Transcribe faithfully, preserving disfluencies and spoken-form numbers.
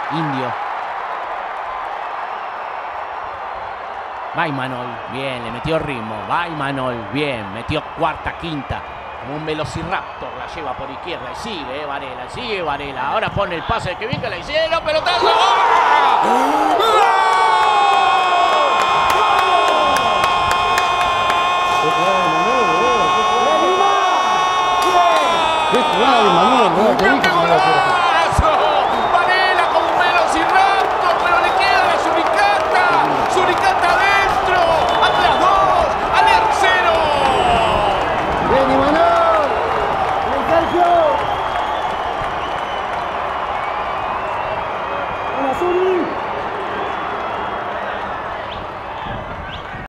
Indio. Va Imanol, bien, le metió ritmo. Va Imanol, bien, metió cuarta, quinta. Como un velociraptor la lleva por izquierda. Y sigue, eh, Varela, sigue Varela. Ahora pone el pase que bien que la hicieron, pelotazo. ¡Gol! ¡Qué jugada de Manuel! ¡Qué golazo!